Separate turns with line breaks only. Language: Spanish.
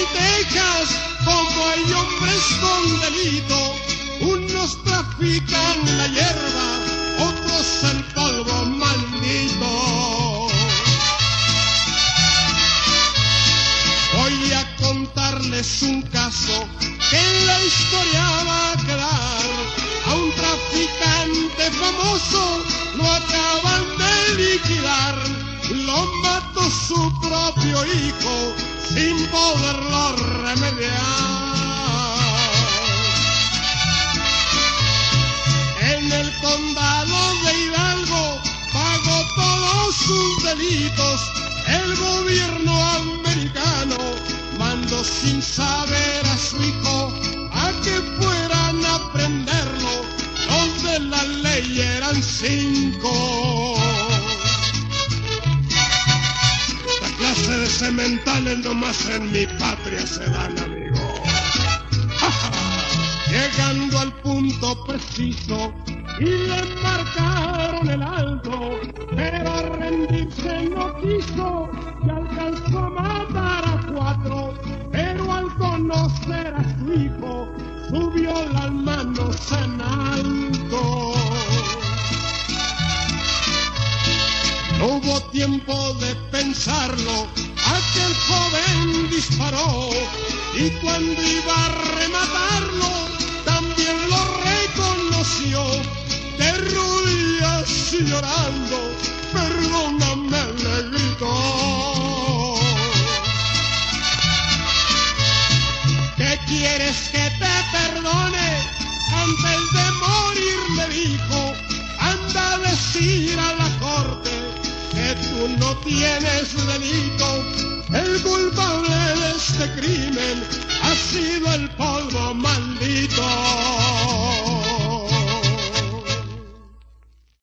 Texas, como hay hombres con delito, unos trafican la hierba, otros el polvo maldito. Voy a contarles un caso que en la historia va a quedar. A un traficante famoso lo acaban de liquidar. Lo mató su propio hijo sin poderlo remediar. En el condado de Hidalgo pagó todos sus delitos. El gobierno americano mandó sin saber a su hijo a que fueran a prenderlo. Los de la ley eran 5. Esta clase de sementales nomás en mi patria se dan, amigo. Llegando al punto preciso y le marcaron el alto, pero a rendirse no quiso y alcanzó a matar a 4, pero al conocer a su hijo subió las manos en alto. No hubo tiempo de pensarlo, aquel joven disparó y cuando iba a rematarlo también lo reconoció. De rodillas y llorando, perdóname, le gritó. ¿Qué quieres que te perdone? Antes de morir me dijo, anda a decir a la corte que tú no tienes delito. El culpable de este crimen ha sido el polvo maldito.